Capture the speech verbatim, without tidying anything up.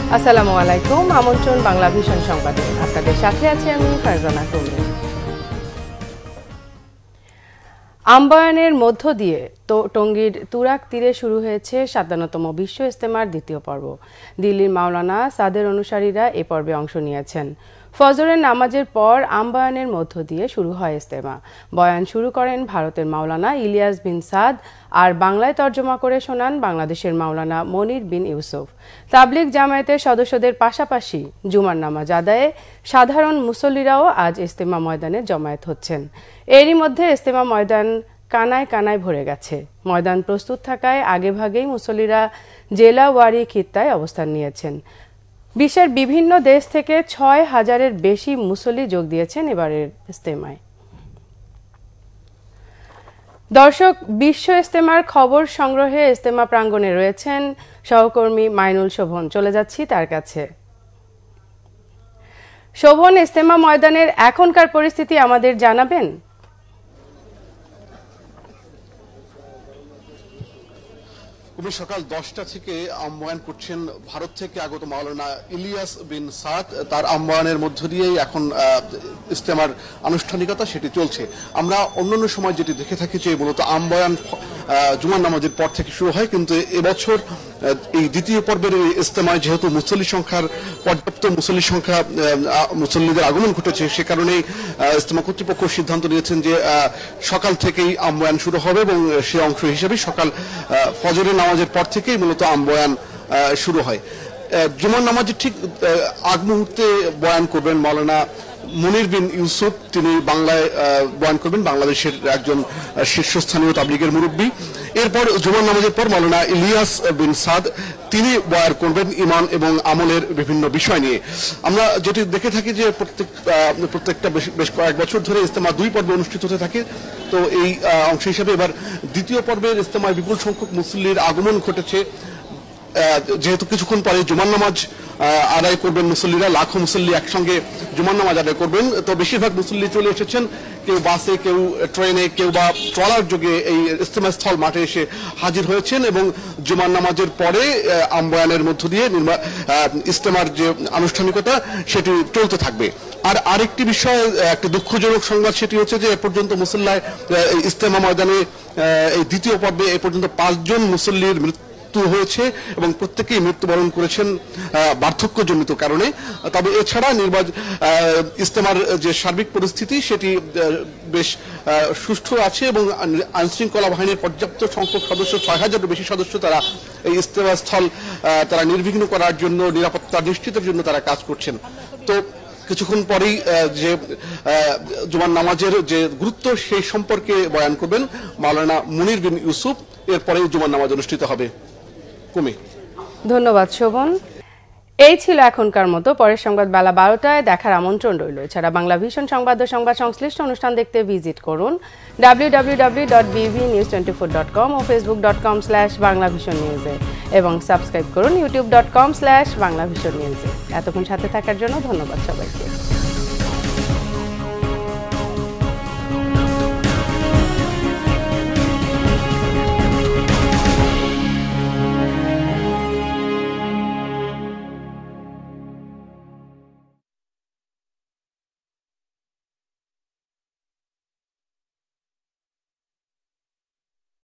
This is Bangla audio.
আসসালামু আলাইকুম, আমন্ত্রণ বাংলা ভিশন সংবাদে। আপনাদের সাথে আছি আমি ফারজানা কবির। আম্বায়নের মধ্য দিয়ে টঙ্গীর তুরাক তীরে শুরু হয়েছে সাতান্নতম বিশ্ব ইজতেমার দ্বিতীয় পর্ব। দিল্লির মাওলানা সাদের অনুসারীরা এ পর্বে অংশ নিয়েছেন। ফজরের নামাজের পর আম্বায়নের মধ্য দিয়ে শুরু হয় ইজতেমা। বয়ান শুরু করেন ভারতের মাওলানা ইলিয়াস বিন সাদ, আর বাংলায় তর্জমা করে শোনান বাংলাদেশের মাওলানা মনির বিন ইউসুফ। তাবলিগ জামায়াতের সদস্যদের পাশাপাশি জুমার নামাজ আদায়ে সাধারণ মুসল্লিরাও আজ ইজতেমা ময়দানে জমায়েত হচ্ছেন। এরই মধ্যে ইজতেমা ময়দান কানায় কানায় ভরে গেছে। ময়দান প্রস্তুত থাকায় আগেভাগেই মুসল্লিরা জেলা ওয়ারি খিত্তায় অবস্থান নিয়েছেন। বিশ্বের বিভিন্ন দেশ থেকে ছয় হাজারের বেশি মুসল্লি যোগ দিয়েছেন এবারের ইজতেমায়। দর্শক, বিশ্ব ইজতেমার খবর সংগ্রহে ইজতেমা প্রাঙ্গণে রয়েছেন সহকর্মী মাইনুল শোভন। চলে যাচ্ছি তার কাছে। শোভন, ইজতেমা ময়দানের এখনকার পরিস্থিতি আমাদের জানাবেন? সকাল দশটা থেকে আহ্বান করছেন ভারত থেকে আগত মাওলানা ইলিয়াস বিন সাদ। তার আহ্বানের মধ্য দিয়েই এখন ইজতেমার আনুষ্ঠানিকতা সেটি চলছে। আমরা অন্যান্য সময় যেটি দেখে থাকি যে মূলত আহ্বান জুমার নামাজের পর থেকে শুরু হয়, কিন্তু এবছর এই দ্বিতীয় পর্বের ইজতেমায় যেহেতু মুসল্লি সংখ্যার পর্যাপ্ত মুসল্লি সংখ্যা মুসল্লিদের আগমন ঘটেছে, সে কারণেই ইজতেমা কর্তৃপক্ষ সিদ্ধান্ত নিয়েছেন যে সকাল থেকেই আহ্বান শুরু হবে এবং সে অংশ হিসেবে সকাল ফজরের নামাজের পর থেকেই মূলত বয়ান শুরু হয়। জুমার নামাজের ঠিক আগ মুহূর্তে বয়ান করবেন মাওলানা মনির বিন ইউসুফ। তিনি বাংলায় বয়ান করবেন, বাংলাদেশের একজন শীর্ষস্থানীয় তাবলিগের মুরব্বী। এরপর জুমার নামাজের পর মাওলানা ইলিয়াস বিন সাদ তিনি বয়ান করবেন ইমান এবং আমলের বিভিন্ন বিষয় নিয়ে। আমরা যেটি দেখে থাকি যে প্রত্যেক প্রত্যেকটা বেশ কয়েক বছর ধরে ইজতেমা দুই পর্বে অনুষ্ঠিত হতে থাকে। তো এই অংশ হিসেবে এবার দ্বিতীয় পর্বের ইজতেমায় বিপুল সংখ্যক মুসল্লির আগমন ঘটেছে। যেহেতু কিছুক্ষণ পরে জুমার নামাজ আদায় করবেন মুসল্লিরা, লাখো মুসল্লি একসঙ্গে জুমার নামাজ আদায় করবেন। তো বেশিরভাগ মুসল্লি চলে এসেছেন, কেউ বাসে, কেউ ট্রেনে, কেউ বা ট্রলার যোগে এই ইজতেমা স্থল মাঠে এসে হাজির হয়েছেন এবং জুমার নামাজের পরে আহ্বানের মধ্য দিয়ে ইজতেমার যে আনুষ্ঠানিকতা সেটি চলতে থাকবে। আর আরেকটি বিষয়, একটা দুঃখজনক সংবাদ, সেটি হচ্ছে যে এ পর্যন্ত মুসল্লায় ইজতেমা ময়দানে এই দ্বিতীয় পর্বে এ পর্যন্ত পাঁচজন মুসল্লির মৃত্যু হয়েছে এবং প্রত্যেকেই মৃত্যুবরণ করেছেন বার্ধক্যজনিত কারণে। তবে এছাড়া নির্বাচন ইজতেমার যে সার্বিক পরিস্থিতি সেটি বেশ সুষ্ঠু আছে এবং আইনশৃঙ্খলা বাহিনীর পর্যাপ্ত সংখ্যক সদস্য, ছয় হাজারের বেশি সদস্য, তারা এই ইজতেমা স্থল তারা নির্বিঘ্ন করার জন্য, নিরাপত্তা নিশ্চিতের জন্য তারা কাজ করছেন। তো কিছুক্ষণ পরেই যে জুমার নামাজের যে গুরুত্ব সেই সম্পর্কে বয়ান করবেন মাওলানা মনির বিন ইউসুফ। এরপরে জুমার নামাজ অনুষ্ঠিত হবে। কমে ধন্যবাদ শোভন। এই ছিল এখনকার মতো। পরের সংবাদ বেলা বারোটায় দেখার আমন্ত্রণ রইল। এছাড়া বাংলা ভিশন সংবাদ ও সংবাদ সংশ্লিষ্ট অনুষ্ঠান দেখতে ভিজিট করুন W W W dot BV news twenty four dot com ও Facebook dot com slash Bangla vision নিউজে, এবং সাবস্ক্রাইব করুন YouTube dot com slash Bangla vision নিউজে। এতক্ষণ সাথে থাকার জন্য ধন্যবাদ সবাইকে।